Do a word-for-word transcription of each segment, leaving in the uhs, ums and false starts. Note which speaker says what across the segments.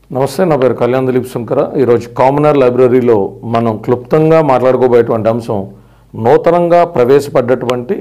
Speaker 1: నమస్తే, నా పేరు కళ్యాణ్ దిలీప్ శంకర. ఈరోజు కామనర్ లైబ్రరీలో మనం క్లుప్తంగా మాట్లాడుకోబోయేటువంటి అంశం నూతనంగా ప్రవేశపడ్డటువంటి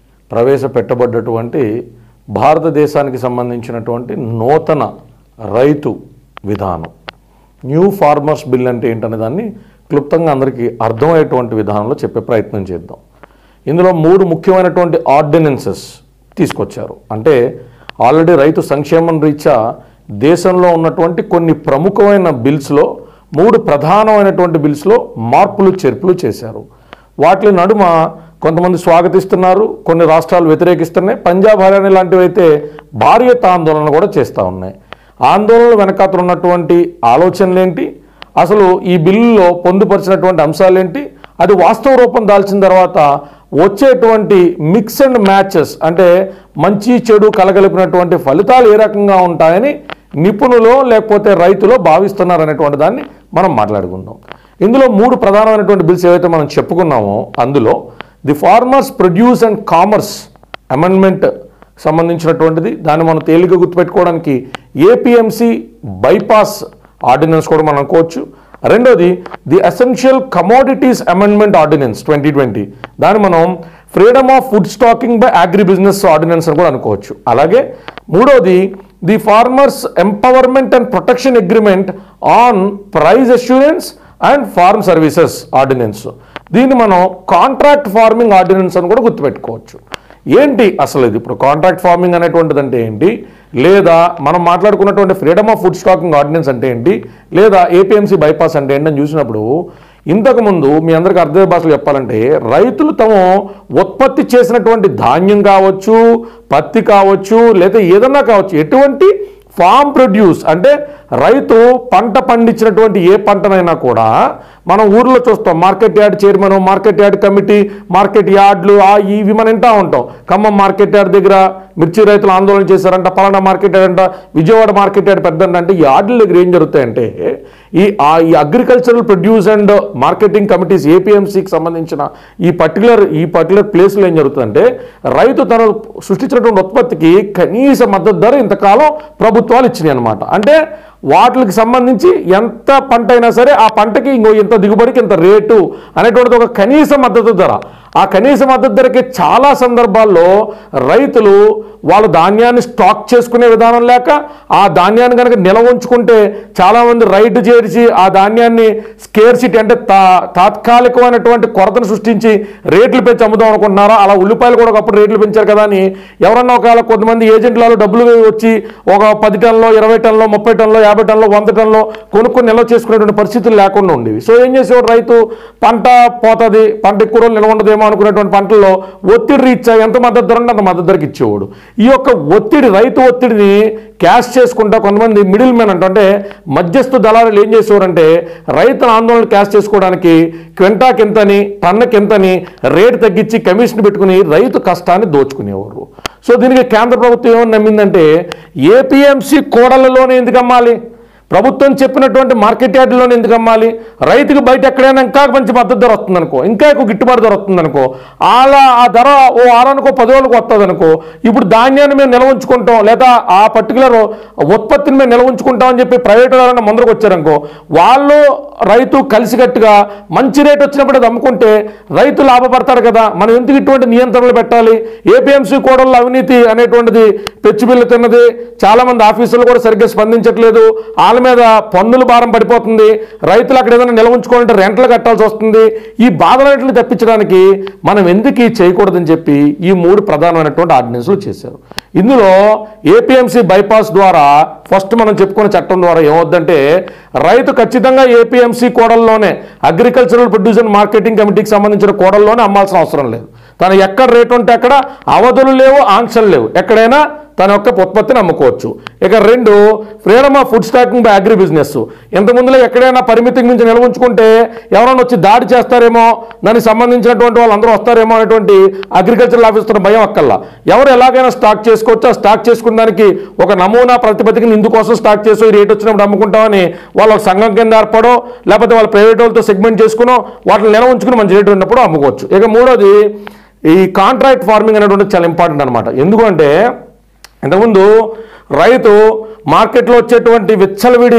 Speaker 1: ప్రవేశపెట్టబడ్డటువంటి భారతదేశానికి సంబంధించినటువంటి నూతన రైతు విధానం, న్యూ ఫార్మర్స్ బిల్ అంటే ఏంటనే దాన్ని క్లుప్తంగా అందరికీ అర్థమయ్యేటువంటి విధానంలో చెప్పే ప్రయత్నం చేద్దాం. ఇందులో మూడు ముఖ్యమైనటువంటి ఆర్డినెన్సెస్ తీసుకొచ్చారు. అంటే ఆల్రెడీ రైతు సంక్షేమం రీత్యా దేశంలో ఉన్నటువంటి కొన్ని ప్రముఖమైన బిల్స్లో మూడు ప్రధానమైనటువంటి బిల్స్లో మార్పులు చేర్పులు చేశారు. వాటి నడుమ కొంతమంది స్వాగతిస్తున్నారు, కొన్ని రాష్ట్రాలు వ్యతిరేకిస్తున్నాయి. పంజాబ్, హర్యానా లాంటివి అయితే భారీ ఎత్తున ఆందోళన కూడా చేస్తూ ఉన్నాయి. ఆందోళనలు వెనకాతలు ఉన్నటువంటి ఆలోచనలు ఏంటి, అసలు ఈ బిల్లులో పొందుపరిచినటువంటి అంశాలు ఏంటి, అది వాస్తవ రూపం దాల్చిన తర్వాత వచ్చేటువంటి మిక్స్ అండ్ మ్యాచెస్ అంటే మంచి చెడు కలగలిపినటువంటి ఫలితాలు ఏ రకంగా ఉంటాయని నిపుణులు లేకపోతే రైతులు భావిస్తున్నారు అనేటువంటి దాన్ని మనం మాట్లాడుకుందాం. ఇందులో మూడు ప్రధానమైనటువంటి బిల్స్ ఏవైతే మనం చెప్పుకున్నామో అందులో the farmers produce and commerce amendment సంబంధించినటువంటిది, దాన్ని మనం తేలిక గుర్తుపెట్టుకోవడానికి ఏపీఎంసీ బైపాస్ ఆర్డినెన్స్ కూడా మనం అనుకోవచ్చు. రెండోది the essential commodities amendment ordinance twenty twenty, దాన్ని మనం freedom of food stocking by agri business ordinance అని కూడా అనుకోవచ్చు. అలాగే మూడోది the farmers empowerment and protection agreement on price assurance and farm services ordinance, దీన్ని మనం కాంట్రాక్ట్ ఫార్మింగ్ ఆర్డినెన్స్ అని కూడా గుర్తుపెట్టుకోవచ్చు. ఏంటి అసలు ఇది? ఇప్పుడు కాంట్రాక్ట్ ఫార్మింగ్ అనేటువంటిది అంటే ఏంటి, లేదా మనం మాట్లాడుకున్నటువంటి freedom of food stocking ordinance అంటే ఏంటి, లేదా ఏపీఎంసీ బైపాస్ అంటే ఏంటి అని చూసినప్పుడు ఇంతకుముందు మీ అందరికీ అర్థమయ్యే భాషలో చెప్పాలంటే రైతులు తమ ఉత్పత్తి చేసినటువంటి ధాన్యం కావచ్చు, పత్తి కావచ్చు, లేదా ఏదన్నా కావచ్చు, ఎటువంటి ఫామ్ ప్రొడ్యూస్ అంటే రైతు పంట పండించినటువంటి ఏ పంటనైనా కూడా మనం ఊర్లో చూస్తాం. Market yard chairman, market yard committee, market యార్డ్లు ఇవి మనం వింటూ ఉంటాం. ఖమ్మం మార్కెట్ యార్డ్ దగ్గర మిర్చి రైతులు ఆందోళన చేశారంట, పలానా మార్కెట్ యార్డ్ అంట, విజయవాడ మార్కెట్ యార్డ్ పెద్ద అంటే ఈ యార్డుల దగ్గర ఏం జరుగుతాయంటే ఈ ఈ agricultural produce and marketing committees ఏపీఎంసీకి సంబంధించిన ఈ పర్టికులర్ ఈ పర్టికులర్ ప్లేస్లో ఏం జరుగుతుందంటే రైతు తను సృష్టించినటువంటి ఉత్పత్తికి కనీస మద్దతు ధర ఇంతకాలం ప్రభుత్వాలు ఇచ్చినాయి అనమాట. అంటే వాటికి సంబంధించి ఎంత పంట అయినా సరే ఆ పంటకి ఇంకో ఇంత దిగుబడికి ఇంత రేటు అనేటువంటిది ఒక కనీస మద్దతు ధర. ఆ కనీస మద్దతు ధరకి చాలా సందర్భాల్లో రైతులు వాళ్ళ ధాన్యాన్ని స్టాక్ చేసుకునే విధానం లేక ఆ ధాన్యాన్ని కనుక నిల్వ ఉంచుకుంటే చాలామంది రైతు చేర్చి ఆ ధాన్యాన్ని స్కేర్సిటీ అంటే తా తాత్కాలికమైనటువంటి కొరతను సృష్టించి రేట్లు పెంచి అమ్ముదాం అనుకుంటున్నారా. అలా ఉల్లిపాయలు కూడా ఒకప్పుడు రేట్లు పెంచారు కదా అని ఎవరన్నా ఒకవేళ కొంతమంది ఏజెంట్లలో డబ్బులు వచ్చి ఒక పది టన్నులో, ఇరవై టన్నులో, ముప్పై టన్నులో, యాభై టన్నులో, వంద టన్నులో కొనుక్కొని నిల్వ చేసుకునేటువంటి పరిస్థితులు లేకుండా ఉండేవి. సో ఏం చేసేవాడు రైతు, పంట పోతుంది, పంట ఎక్కువ రోజులు నిల్వ ఉండదేమో అనుకునేటువంటి పంటల్లో ఒత్తిడి రీత్యా ఎంత మద్దతు ధర ఉంటే అంత మద్దతు ధరకి ఇచ్చేవాడు. ఈ యొక్క ఒత్తిడి, రైతు ఒత్తిడిని క్యాష్ చేసుకుంటా కొంతమంది మిడిల్ మ్యాన్ అంటే మధ్యస్థ దళారులు ఏం చేసేవారంటే రైతుల ఆందోళన క్యాష్ చేసుకోవడానికి క్వింటాకింతని, టన్నకింతని రేటు తగ్గించి కమిషన్ పెట్టుకుని రైతు కష్టాన్ని దోచుకునేవారు. సో దీనికి కేంద్ర ప్రభుత్వం ఏమని నమ్మిందంటే ఏపీఎంసీ కోడలలోనే ఎందుకు అమ్మాలి, ప్రభుత్వం చెప్పినటువంటి మార్కెట్ యార్డులోనే ఎందుకు అమ్మాలి, రైతుకు బయట ఎక్కడైనా ఇంకా మంచి మద్దతు ధర వస్తుందనుకో, ఇంకా ఎక్కువ గిట్టుబాటు ధర వస్తుందనుకో, అలా ఆ ధర ఓ వారానికో పది రోజులకు వస్తుంది అనుకో, ఇప్పుడు ధాన్యాన్ని మేము నిల్వ ఉంచుకుంటాం లేదా ఆ పర్టికులర్ ఉత్పత్తిని మేము నిల్వ ఉంచుకుంటాం అని చెప్పి ప్రైవేట్ వాళ్ళని ముందరకు వచ్చారనుకో, వాళ్ళు రైతు కలిసికట్టుగా మంచి రేటు వచ్చినప్పుడు అది అమ్ముకుంటే రైతు లాభపడతారు కదా. మనం ఎందుకు ఇటువంటి నియంత్రణలు పెట్టాలి? ఏపీఎంసీ కోడల్లో అవినీతి అనేటువంటిది పెచ్చుబిల్లు తిన్నది, చాలామంది ఆఫీసులు కూడా సరిగ్గా స్పందించట్లేదు, వాళ్ళ మీద పన్నుల భారం పడిపోతుంది, రైతులు అక్కడ ఏదైనా నిల్వ ఉంచుకోవాలంటే రెంట్లు కట్టాల్సి వస్తుంది. ఈ బాధలన్నింటిని తప్పించడానికి మనం ఎందుకు ఈ చేయకూడదని చెప్పి ఈ మూడు ప్రధానమైనటువంటి ఆర్డినెన్స్లు చేశారు. ఇందులో ఏపీఎంసీ బైపాస్ ద్వారా ఫస్ట్ మనం చెప్పుకున్న చట్టం ద్వారా ఏమవుద్దంటే రైతు ఖచ్చితంగా ఏపీఎంసీ కోడల్లోనే అగ్రికల్చరల్ ప్రొడ్యూస్ అండ్ మార్కెటింగ్ కమిటీకి సంబంధించిన కోడల్లోనే అమ్మాల్సిన అవసరం లేదు. తను ఎక్కడ రేటు ఉంటే అక్కడ అవధులు లేవు, ఆంక్షలు లేవు, ఎక్కడైనా తన యొక్క ఉత్పత్తిని అమ్ముకోవచ్చు. ఇక రెండు freedom of food stocking by agri business, ఇంతకుముందులో ఎక్కడైనా పరిమితికి మించి నిల్వ ఉంచుకుంటే ఎవరైనా వచ్చి దాడి చేస్తారేమో, దానికి సంబంధించినటువంటి వాళ్ళందరూ వస్తారేమో అనేటువంటి అగ్రికల్చరల్ ఆఫీసర్ భయం అక్కల్లా ఎవరు ఎలాగైనా స్టాక్ చేసుకోవచ్చు. ఆ స్టాక్ చేసుకున్న దానికి ఒక నమూనా ప్రతిపత్తికి ఇందుకోసం స్టాక్ చేసి రేట్ వచ్చినప్పుడు అమ్ముకుంటామని వాళ్ళ సంఘం కింద ఏర్పడో లేకపోతే వాళ్ళ ప్రైవేట్ వాళ్ళతో సెగ్మెంట్ చేసుకునో వాటిని నిల్వ ఉంచుకుని మంచి రేటు ఉన్నప్పుడు అమ్ముకోవచ్చు. ఇక మూడోది ఈ కాంట్రాక్ట్ ఫార్మింగ్ అనేటువంటి చాలా ఇంపార్టెంట్ అనమాట. ఎందుకంటే ఇంతకుముందు రైతు మార్కెట్లో వచ్చేటువంటి విచ్చలవిడి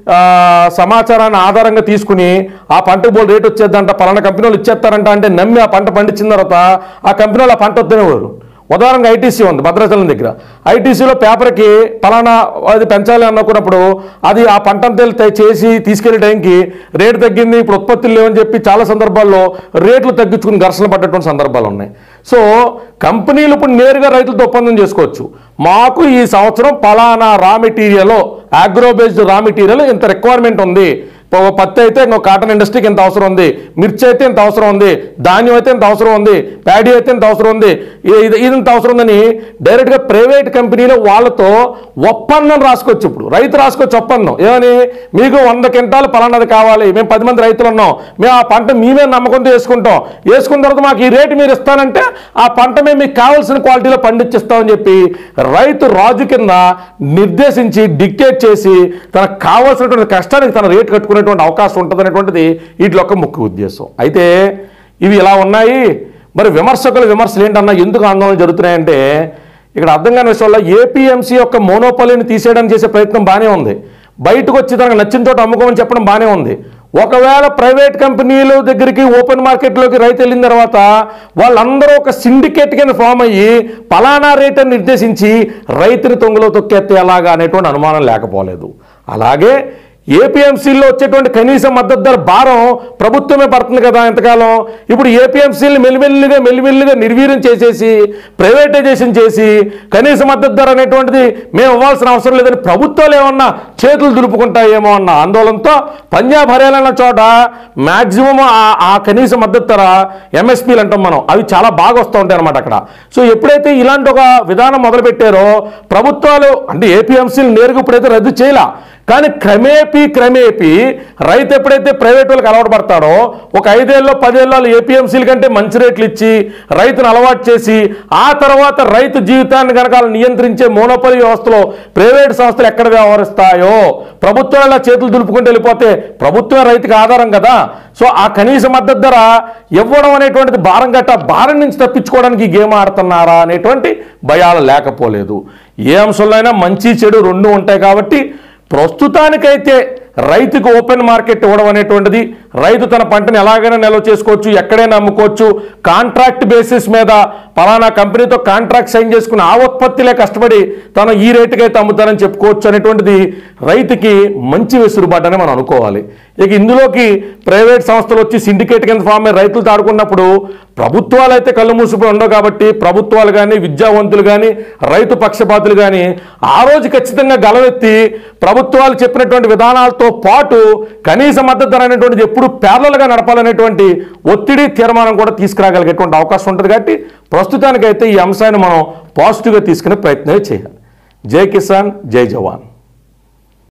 Speaker 1: సమాచారాన్ని ఆధారంగా తీసుకుని ఆ పంటకు బోల్ రేట్ వచ్చేద్దంట, పలానా కంపెనీ వాళ్ళు ఇచ్చేస్తారంట అంటే నమ్మి ఆ పంట పండించిన తర్వాత ఆ కంపెనీ వాళ్ళు ఆ పంట వద్దనేవారు. ఉదాహరణకు ఐటీసీ ఉంది భద్రాచలం దగ్గర. ఐటీసీలో పేపర్కి పలానా అది పెంచాలి అనుకున్నప్పుడు అది ఆ పంటంతా చేసి తీసుకెళ్లే టైంకి రేటు తగ్గింది, ఇప్పుడు ఉత్పత్తులు లేవని చెప్పి చాలా సందర్భాల్లో రేట్లు తగ్గించుకుని ఘర్షణ పడ్డటువంటి సందర్భాలు ఉన్నాయి. సో కంపెనీలు ఇప్పుడు నేరుగా రైతులతో ఒప్పందం చేసుకోవచ్చు. మాకు ఈ సంవత్సరం పలానా raw material, agro based raw material ఇంత రిక్వైర్మెంట్ ఉంది, పత్తి అయితే ఇంకో కాటన్ ఇండస్ట్రీకి ఎంత అవసరం ఉంది, మిర్చి అయితే ఎంత అవసరం ఉంది, ధాన్యం అయితే ఎంత అవసరం ఉంది, ప్యాడీ అయితే ఎంత అవసరం ఉంది, ఇది ఇంత అవసరం ఉందని డైరెక్ట్గా ప్రైవేట్ కంపెనీలు వాళ్ళతో ఒప్పందం రాసుకోవచ్చు. ఇప్పుడు రైతు రాసుకోవచ్చు ఒప్పందం ఏమని, మీకు వంద క్వింటాలు పలానాది కావాలి, మేము పది మంది రైతులు ఉన్నాం, మేము ఆ పంట మేమే నమ్మకంతో వేసుకుంటాం, వేసుకున్న తర్వాత మాకు ఈ రేటు మీరు ఇస్తానంటే ఆ పంట మేము మీకు కావాల్సిన క్వాలిటీలో పండించిస్తామని చెప్పి రైతు రాజు కింద నిర్దేశించి డిక్టేట్ చేసి తనకు కావాల్సినటువంటి కష్టానికి తన రేటు కట్టుకునే అవకాశం ఉంటుంది అనేటువంటిది వీటిలో ఒక ముఖ్య ఉద్దేశం. అయితే ఇవి ఇలా ఉన్నాయి. మరి విమర్శకుల విమర్శలు ఏంటన్నా, ఎందుకు ఆందోళన జరుగుతున్నాయంటే ఇక్కడ అర్థం కాని విషయంలో ఏపీఎంసీ యొక్క మోనోపాలీని తీసేయడానికి చేసే ప్రయత్నం బాగానే ఉంది, బయటకు వచ్చి తనకు నచ్చిన చోట అమ్ముకోమని చెప్పడం బాగానే ఉంది. ఒకవేళ ప్రైవేట్ కంపెనీల దగ్గరికి ఓపెన్ మార్కెట్లోకి రైతు వెళ్ళిన తర్వాత వాళ్ళందరూ ఒక సిండికేట్ కింద ఫామ్ అయ్యి పలానా రేట్ అని నిర్దేశించి రైతుని తొంగలో తొక్కేస్తే ఎలాగా అనేటువంటి అనుమానం లేకపోలేదు. అలాగే ఏపీఎంసీల్లో వచ్చేటువంటి కనీస మద్దతు ధర భారం ప్రభుత్వమే పడుతుంది కదా ఎంతకాలం. ఇప్పుడు ఏపీఎంసీని మెల్లిమెల్లిగా మెల్లిమెల్లిగా నిర్వీర్యం చేసేసి ప్రైవేటైజేషన్ చేసి కనీస మద్దతు ధర అనేటువంటిది మేము ఇవ్వాల్సిన అవసరం లేదని ప్రభుత్వాలు ఏమన్నా చేతులు దులుపుకుంటాయేమో అన్న ఆందోళనతో పంజాబ్ హర్యానా చోట మ్యాక్సిమం ఆ కనీస మద్దతు ధర ఎంఎస్పీలు అంటాం మనం, అవి చాలా బాగా వస్తూ ఉంటాయి అనమాట అక్కడ. సో ఎప్పుడైతే ఇలాంటి ఒక విధానం మొదలుపెట్టారో ప్రభుత్వాలు అంటే ఏపీఎంసీలు నేరుగా ఇప్పుడైతే రద్దు చేయలే, కానీ క్రమేపీ క్రమేపీ రైతు ఎప్పుడైతే ప్రైవేట్ వాళ్ళకి అలవాటు పడతాడో ఒక ఐదేళ్ళలో పదేళ్ళలో ఏపీఎంసీల కంటే మంచి రేట్లు ఇచ్చి రైతును అలవాటు చేసి ఆ తర్వాత రైతు జీవితాన్ని కనుక నియంత్రించే మోనోపలి వ్యవస్థలో ప్రైవేట్ సంస్థలు ఎక్కడ వ్యవహరిస్తాయో ప్రభుత్వం ఇలా చేతులు దులుపుకుంటూ వెళ్ళిపోతే ప్రభుత్వం రైతుకి ఆధారం కదా. సో ఆ కనీస మద్దతు ధర ఇవ్వడం అనేటువంటిది భారం గట్ట భారం నుంచి తప్పించుకోవడానికి గేమ్ ఆడుతున్నారా అనేటువంటి భయాలు లేకపోలేదు. ఏ అంశంలో అయినా మంచి చెడు రెండు ఉంటాయి కాబట్టి ప్రస్తుతానికైతే రైతుకు ఓపెన్ మార్కెట్ ఇవ్వడం అనేటువంటిది, రైతు తన పంటను ఎలాగైనా నిల్వ చేసుకోవచ్చు, ఎక్కడైనా అమ్ముకోవచ్చు, కాంట్రాక్ట్ బేసిస్ మీద పలానా కంపెనీతో కాంట్రాక్ట్ సైన్ చేసుకుని ఆ ఉత్పత్తిలే కష్టపడి తను ఈ రేటుకి అయితే అమ్ముతానని చెప్పుకోవచ్చు అనేటువంటిది రైతుకి మంచి వెసులుబాటు అని మనం అనుకోవాలి. ఇక ఇందులోకి ప్రైవేట్ సంస్థలు వచ్చి సిండికేట్ కింద ఫామ్ అయ్యి రైతులు తాడుకున్నప్పుడు ప్రభుత్వాలు అయితే కళ్ళు మూసిపోయి ఉండవు కాబట్టి ప్రభుత్వాలు కానీ విద్యావంతులు కానీ రైతు పక్షపాతులు కానీ ఆ రోజు ఖచ్చితంగా గలవెత్తి ప్రభుత్వాలు చెప్పినటువంటి విధానాలతో పాటు కనీస మద్దతు ధర అనేటువంటిది ఎప్పుడు ప్యారలల్గా నడపాలనేటువంటి ఒత్తిడి తీర్మానం కూడా తీసుకురాగలిగేటువంటి అవకాశం ఉంటుంది. కాబట్టి ప్రస్తుతానికైతే ఈ అంశాన్ని మనం పాజిటివ్గా తీసుకునే ప్రయత్నం చేయాలి. జై కిసాన్, జై జవాన్.